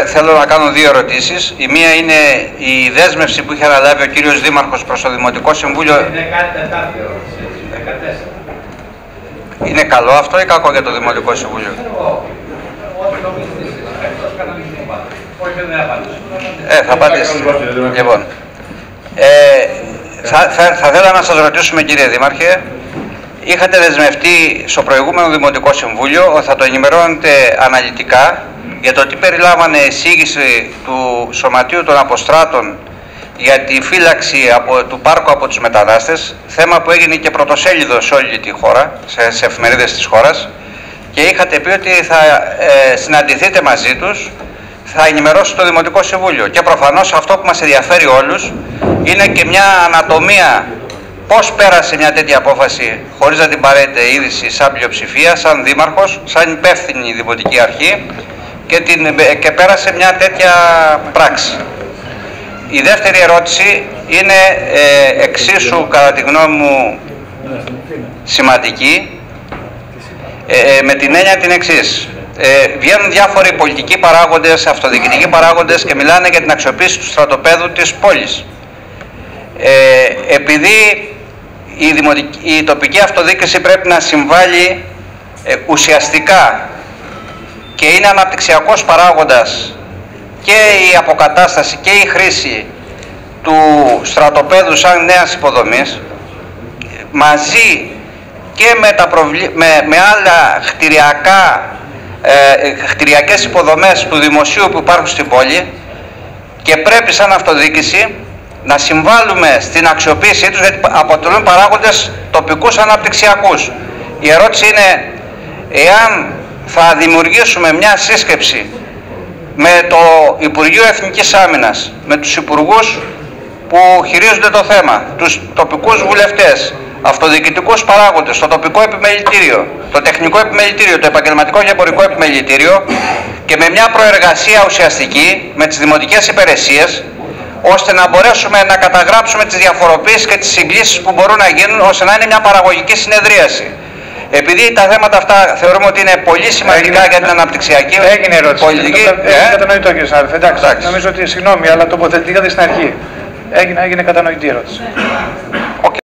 θέλω να κάνω δύο ερωτήσεις. Η μία είναι η δέσμευση που είχε αναλάβει ο κύριος Δήμαρχος προς το Δημοτικό Συμβούλιο. Είναι κάτι τετάρτη ερώτηση, 14. Είναι καλό αυτό ή κακό για το Δημοτικό Συμβούλιο? Ό,τι νομίζετε εσείς, εκτός κανονισμού πάντα. Όχι, δεν απάντησε. Θα απαντήσει. Λοιπόν, θα θέλω να σας ρωτήσουμε, κύριε Δήμαρχε, είχατε δεσμευτεί στο προηγούμενο Δημοτικό Συμβούλιο ότι θα το ενημερώνετε αναλυτικά για το τι περιλάμβανε εισήγηση του Σωματείου των Αποστράτων για τη φύλαξη του πάρκου από τους μετανάστες, θέμα που έγινε και πρωτοσέλιδο σε όλη τη χώρα, σε εφημερίδες της χώρας, και είχατε πει ότι θα συναντηθείτε μαζί τους, θα ενημερώσετε το Δημοτικό Συμβούλιο. Και προφανώς αυτό που μας ενδιαφέρει όλους είναι και μια ανατομία πώς πέρασε μια τέτοια απόφαση χωρίς να την πάρετε είδηση σαν πλειοψηφία, σαν δήμαρχος, σαν υπεύθυνη δημοτική αρχή και πέρασε μια τέτοια πράξη. Η δεύτερη ερώτηση είναι εξίσου κατά τη γνώμη μου σημαντική, με την έννοια την εξής. Βγαίνουν διάφοροι πολιτικοί παράγοντες, αυτοδιοικητικοί παράγοντες και μιλάνε για την αξιοποίηση του στρατοπέδου της πόλης. Επειδή η τοπική αυτοδιοίκηση πρέπει να συμβάλλει ουσιαστικά και είναι αναπτυξιακός παράγοντας και η αποκατάσταση και η χρήση του στρατοπέδου σαν νέας υποδομής, μαζί και με άλλα κτηριακές υποδομές του δημοσίου που υπάρχουν στην πόλη, και πρέπει σαν αυτοδιοίκηση να συμβάλλουμε στην αξιοποίησή τους, γιατί αποτελούν παράγοντες τοπικούς αναπτυξιακούς. Η ερώτηση είναι εάν θα δημιουργήσουμε μια σύσκεψη με το Υπουργείο Εθνικής Άμυνας, με τους υπουργούς που χειρίζονται το θέμα, τους τοπικούς βουλευτές, αυτοδιοικητικούς παράγοντες, το τοπικό επιμελητήριο, το τεχνικό επιμελητήριο, το επαγγελματικό και εμπορικό επιμελητήριο, και με μια προεργασία ουσιαστική με τις δημοτικές υπηρεσίες, ώστε να μπορέσουμε να καταγράψουμε τις διαφοροποίησεις και τις συγκλήσεις που μπορούν να γίνουν, ώστε να είναι μια παραγωγική συνεδρίαση. Επειδή τα θέματα αυτά θεωρούμε ότι είναι πολύ σημαντικά για την αναπτυξιακή πολιτική. Έγινε κατανοητό, κύριε συνάδελφε. Εντάξει, νομίζω ότι συγγνώμη, αλλά τοποθετηθήκατε στην αρχή. Έγινε κατανοητή ερώτηση.